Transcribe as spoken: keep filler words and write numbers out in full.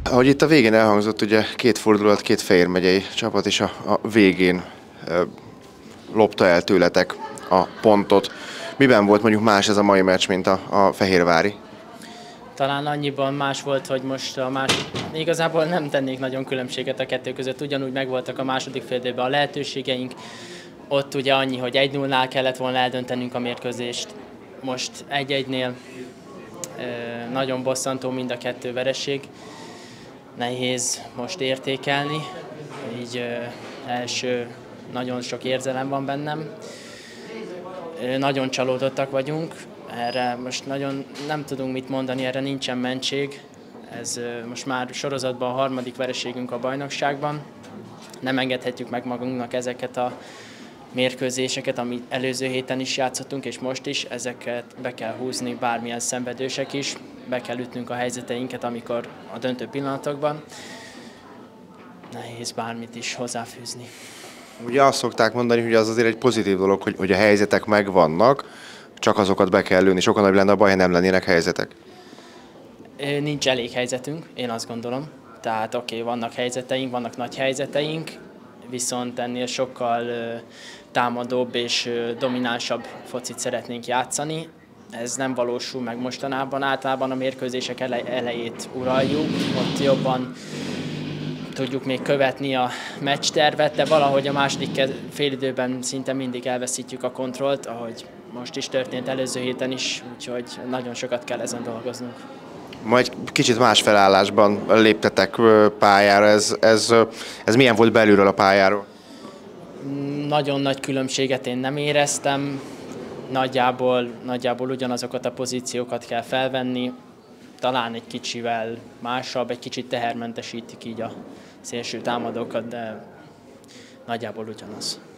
Ahogy itt a végén elhangzott, ugye két fordulat, két Fejér megyei csapat is a, a végén e, lopta el tőletek a pontot. Miben volt mondjuk más ez a mai meccs, mint a, a fehérvári? Talán annyiban más volt, hogy most a más... Igazából nem tennék nagyon különbséget a kettő között, ugyanúgy megvoltak a második fél időben a lehetőségeink. Ott ugye annyi, hogy egy nullnál kellett volna eldöntenünk a mérkőzést. Most egy egynél nagyon bosszantó mind a kettő vereség. Nehéz most értékelni, így első nagyon sok érzelem van bennem. Nagyon csalódottak vagyunk, erre most nagyon nem tudunk mit mondani, erre nincsen mentség. Ez most már sorozatban a harmadik vereségünk a bajnokságban. Nem engedhetjük meg magunknak ezeket a mérkőzéseket, amit előző héten is játszottunk, és most is, ezeket be kell húzni, bármilyen szenvedősek is, be kell ütnünk a helyzeteinket, amikor a döntő pillanatokban. Nehéz bármit is hozzáfűzni. Ugye azt szokták mondani, hogy az azért egy pozitív dolog, hogy, hogy a helyzetek megvannak, csak azokat be kell lőni. Sokkal nagyobb lenne a baj, ha nem lennének helyzetek. Nincs elég helyzetünk, én azt gondolom. Tehát oké, okay, vannak helyzeteink, vannak nagy helyzeteink, viszont ennél sokkal támadóbb és dominánsabb focit szeretnénk játszani. Ez nem valósul meg mostanában. Általában a mérkőzések elejét uraljuk, ott jobban tudjuk még követni a meccstervet, de valahogy a második félidőben szinte mindig elveszítjük a kontrollt, ahogy most is történt előző héten is, úgyhogy nagyon sokat kell ezen dolgoznunk. Ma egy kicsit más felállásban léptetek pályára, ez, ez, ez milyen volt belülről a pályáról? Nagyon nagy különbséget én nem éreztem, nagyjából, nagyjából ugyanazokat a pozíciókat kell felvenni, talán egy kicsivel másabb, egy kicsit tehermentesítik így a szélső támadókat, de nagyjából ugyanaz.